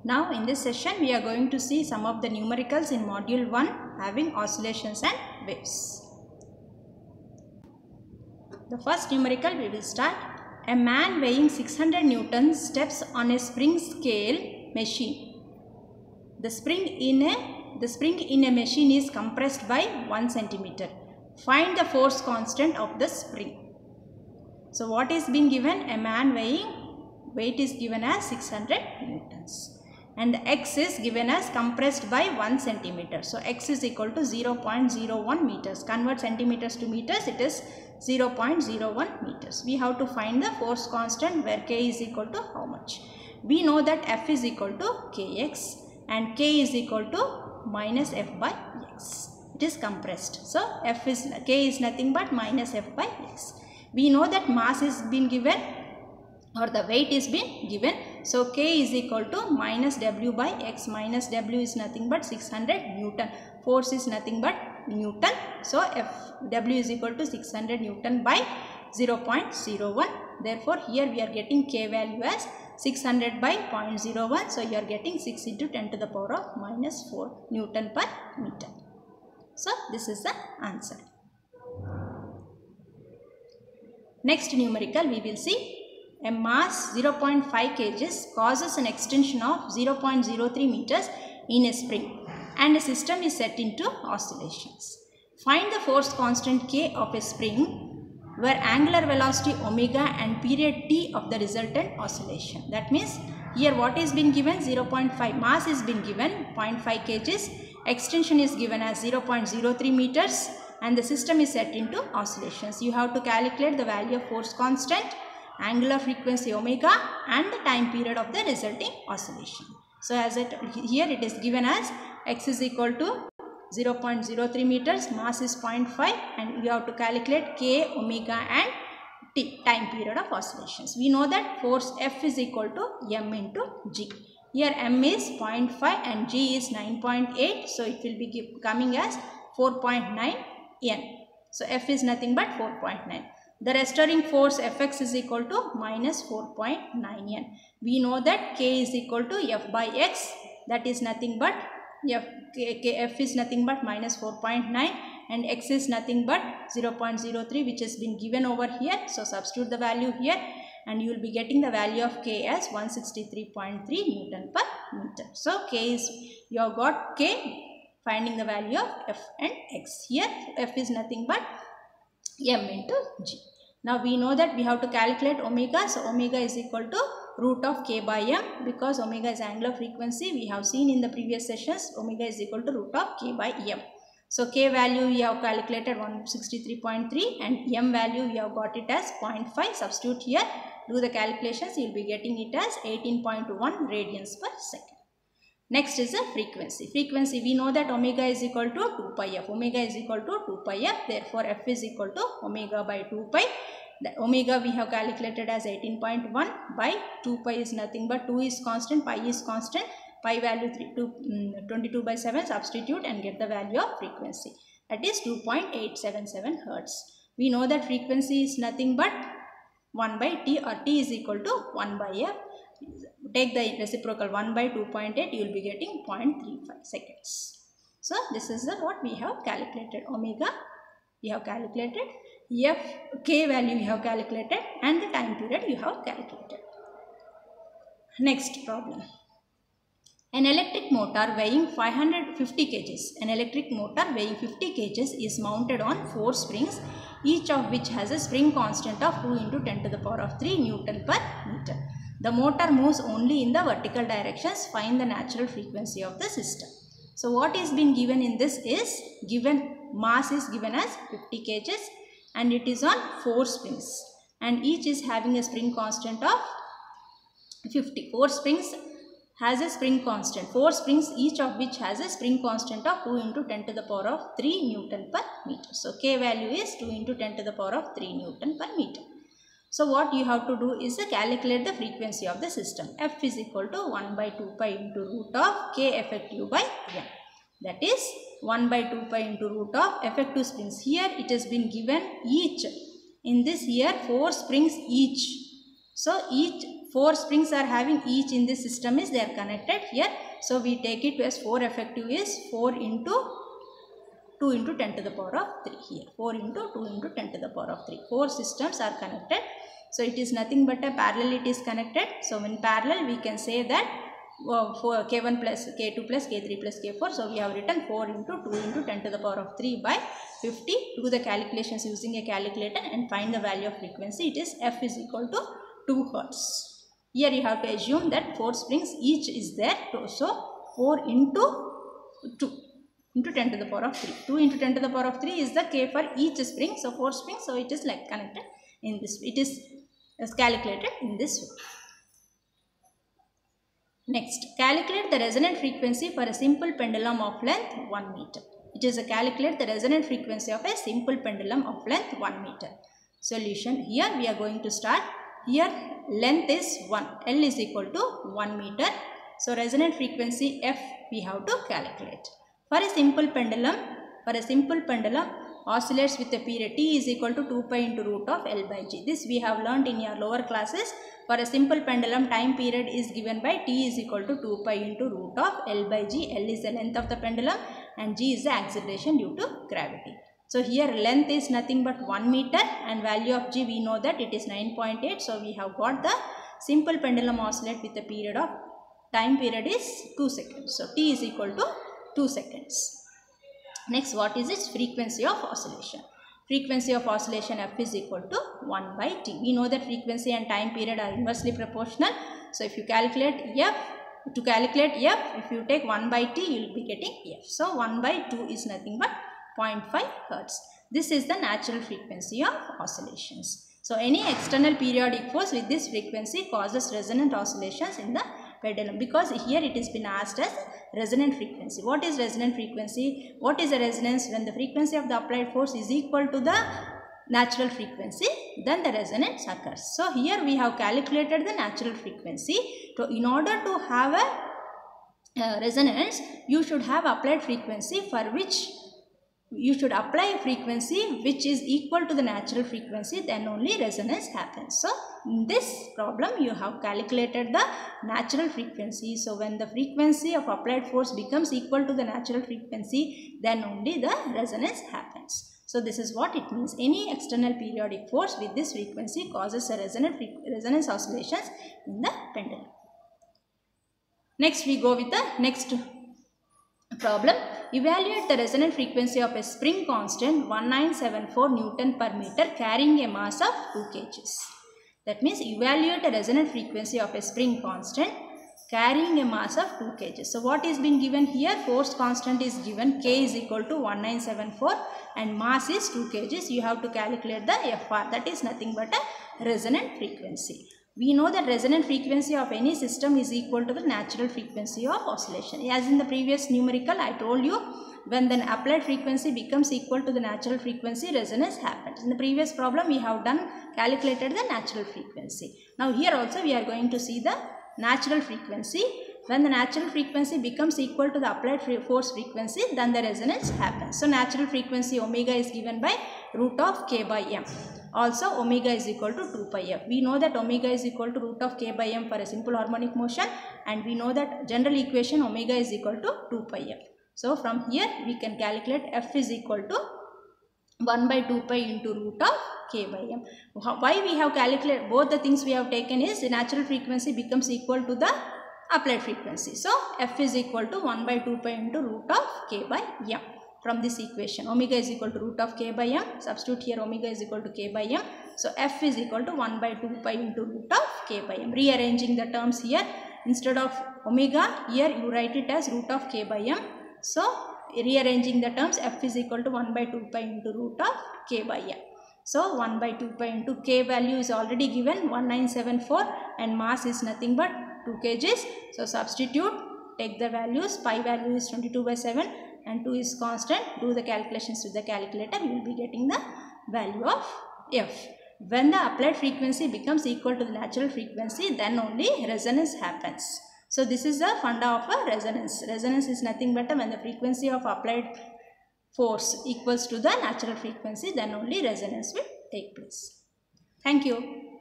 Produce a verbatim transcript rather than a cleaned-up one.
Now in this session we are going to see some of the numericals in module one having oscillations and waves. The first numerical we will start. A man weighing six hundred newtons steps on a spring scale machine. The spring in a the spring in a machine is compressed by one centimeter. Find the force constant of the spring. So what is being given? A man weighing weight is given as six hundred newtons. And x is given as compressed by one centimeter. So x is equal to zero point zero one meters. Convert centimeters to meters, it is zero point zero one meters. We have to find the force constant where k is equal to how much? We know that F is equal to kx and k is equal to minus F by x. It is compressed. So F is k is nothing but minus F by x. We know that mass is been given or the weight is been given. So k is equal to minus W by x. Minus W is nothing but six hundred Newton. Force is nothing but Newton. So F W is equal to six hundred Newton by zero point zero one. Therefore here we are getting k value as six hundred by zero point zero one. So you are getting six into ten to the power of minus four Newton per meter. So this is the answer. Next numerical we will see. A mass zero point five kilograms causes an extension of zero point zero three meters in a spring and a system is set into oscillations. Find the force constant k of a spring where angular velocity omega and period t of the resultant oscillation. That means here what is been given? zero point five. Mass is been given zero point five kilograms. Extension is given as zero point zero three meters and the system is set into oscillations. You have to calculate the value of force constant, angular frequency omega and the time period of the resulting oscillation. So as it here it is given as x is equal to zero point zero three meters, mass is zero point five and you have to calculate k, omega and t, time period of oscillations. We know that force F is equal to m into g. Here m is zero point five and g is nine point eight, so it will be give, coming as four point nine N. So F is nothing but four point nine. The restoring force Fx is equal to minus four point nine N. We know that k is equal to F by x, that is nothing but F, k, k, F is nothing but minus four point nine and x is nothing but zero point zero three which has been given over here. So substitute the value here and you will be getting the value of k as one hundred sixty-three point three Newton per meter. So k is, you have got k, finding the value of F and x. Here F is nothing but m into g. Now we know that we have to calculate omega. So omega is equal to root of k by m, because omega is angular frequency. We have seen in the previous sessions omega is equal to root of k by m. So k value we have calculated one hundred sixty-three point three and m value we have got it as zero point five. Substitute here, do the calculations, you will be getting it as eighteen point one radians per second. Next is the frequency. Frequency, we know that omega is equal to two pi f. Omega is equal to two pi f. Therefore, f is equal to omega by two pi. The omega we have calculated as eighteen point one by two pi is nothing but two is constant, pi is constant. Pi value three, two, um, twenty-two by seven. Substitute and get the value of frequency. That is two point eight seven seven hertz. We know that frequency is nothing but one by t, or t is equal to one by f. Take the reciprocal one by two point eight, you will be getting zero point three five seconds. So this is the what we have calculated. Omega we have calculated, f, k value we have calculated and the time period you have calculated. Next problem. An electric motor weighing five hundred fifty kilograms. An electric motor weighing fifty kilograms is mounted on four springs, each of which has a spring constant of two into ten to the power of three Newton per meter. The motor moves only in the vertical directions. Find the natural frequency of the system. So what is being given in this is given mass is given as fifty kilograms and it is on four springs and each is having a spring constant of fifty. Four springs has a spring constant. Four springs each of which has a spring constant of two into ten to the power of three Newton per meter. So k value is two into ten to the power of three Newton per meter. So what you have to do is to calculate the frequency of the system. F is equal to one by two pi into root of k effective by m. That is one by two pi into root of effective springs. Here it has been given each. In this here four springs each. So each four springs are having each in this system is they are connected here. So we take it as four effective is four into two into ten to the power of three here. four into two into ten to the power of three. Four systems are connected. So it is nothing but a parallel it is connected. So in parallel we can say that uh, for K one plus K two plus K three plus K four. So we have written four into two into ten to the power of three by fifty. Do the calculations using a calculator and find the value of frequency. It is F is equal to two hertz. Here you have to assume that four springs each is there. So four into two into ten to the power of three. two into ten to the power of three is the K for each spring. So four springs. So it is like connected in this. It is is calculated in this way. Next, calculate the resonant frequency for a simple pendulum of length one meter. It is a calculate the resonant frequency of a simple pendulum of length one meter. Solution. Here we are going to start. Here length is one. L is equal to one meter. So resonant frequency F we have to calculate. For a simple pendulum, for a simple pendulum oscillates with a period T is equal to two pi into root of L by G. This we have learned in your lower classes. For a simple pendulum, time period is given by T is equal to two pi into root of L by G. L is the length of the pendulum and G is the acceleration due to gravity. So here length is nothing but one meter and value of G we know that it is nine point eight. So we have got the simple pendulum oscillate with a period of time period is two seconds. So T is equal to two seconds. Next, what is its frequency of oscillation? Frequency of oscillation F is equal to one by T. We know that frequency and time period are inversely proportional. So if you calculate F, to calculate F, if you take one by T, you will be getting F. So one by two is nothing but zero point five hertz. This is the natural frequency of oscillations. So any external periodic force with this frequency causes resonant oscillations in the pendulum, because here it has been asked as resonant frequency. What is resonant frequency? What is a resonance? When the frequency of the applied force is equal to the natural frequency, then the resonance occurs. So here we have calculated the natural frequency. So in order to have a uh, resonance, you should have applied frequency for which you should apply a frequency which is equal to the natural frequency, then only resonance happens. So in this problem you have calculated the natural frequency. So when the frequency of applied force becomes equal to the natural frequency, then only the resonance happens. So this is what it means. Any external periodic force with this frequency causes a resonant resonance oscillations in the pendulum. Next we go with the next problem. Evaluate the resonant frequency of a spring constant one thousand nine hundred seventy-four Newton per meter carrying a mass of two kilograms. That means evaluate a resonant frequency of a spring constant carrying a mass of two kilograms. So what is being given here? Force constant is given, K is equal to one thousand nine hundred seventy-four and mass is two kilograms. You have to calculate the F R, that is nothing but a resonant frequency. We know that resonant frequency of any system is equal to the natural frequency of oscillation. As in the previous numerical, I told you, when the applied frequency becomes equal to the natural frequency, resonance happens. In the previous problem, we have done calculated the natural frequency. Now here also we are going to see the natural frequency. When the natural frequency becomes equal to the applied force frequency, then the resonance happens. So natural frequency omega is given by root of K by M. Also omega is equal to two pi f. We know that omega is equal to root of K by M for a simple harmonic motion, and we know that general equation omega is equal to two pi f. So from here we can calculate F is equal to one by two pi into root of K by M. Why we have calculated both the things we have taken is the natural frequency becomes equal to the applied frequency. So F is equal to one by two pi into root of K by M. From this equation, omega is equal to root of K by M. Substitute here omega is equal to K by M. So F is equal to one by two pi into root of K by M. Rearranging the terms here, instead of omega, here you write it as root of K by M. So rearranging the terms, F is equal to one by two pi into root of K by M. So one by two pi into K value is already given one thousand nine hundred seventy-four and mass is nothing but two kilograms. So substitute, take the values, pi value is twenty-two by seven and two is constant. Do the calculations with the calculator, you will be getting the value of F. When the applied frequency becomes equal to the natural frequency, then only resonance happens. So this is the funda of a resonance. Resonance is nothing but when the frequency of applied force equals to the natural frequency, then only resonance will take place. Thank you.